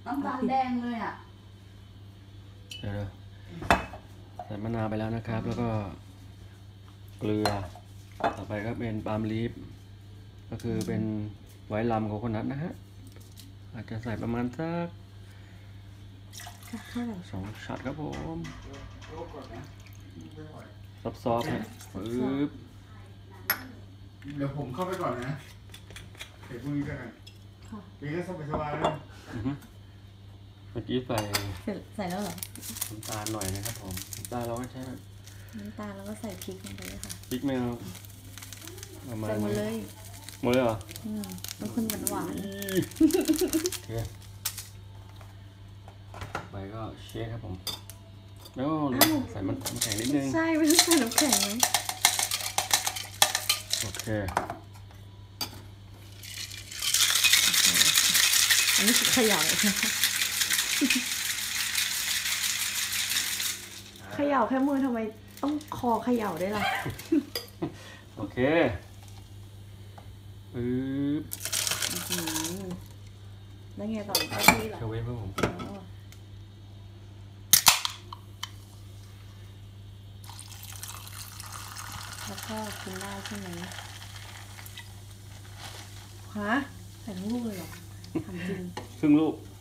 น้ำตาลแดงเลยอ่ะเดี๋ยวใส่มะนาวไปแล้วนะครับ แล้วก็เกลือต่อไปก็เป็นปาล์มลีฟก็คือเป็นไวท์ลัมโคโคนัทนะฮะอาจจะใส่ประมาณสักเท่าไหร่ 2 ช็อตครับผมซอฟๆนะปึ๊บเดี๋ยวผมเข้าไปก่อนนะเดี๋ยวพรุ่งนี้กันปีก็สบายๆแล้วเมื่อกี้ใส่ใส่แล้วเหรอน้ำตาลหน่อยนะครับผมน้ำตาลเราก็ใช้น้ำตาลแล้วก็ใส่พริกลงไปเลยค่ะพริกไม่เอาประมาณใส่หมดเลยหมดเลยเหรอเป็นคนหวานโอเคไปก็เชคครับผมแล้วใส่มันำแข็งนิดนึงใช่ไม่ต้องใส่น้ำแข็งไหมโอเคอันนี้คือเขย่าเขย่าแค่มือทำไมต้องคอเขย่าด้วยล่ะโอเคปึ๊บแล้วไงต่อไปที่ล่ะเชเวฟครับผมแล้วก็กินได้ใช่ไหมฮะใส่ทั้งลูกเลยเหรอทำจริงครึ่งลูก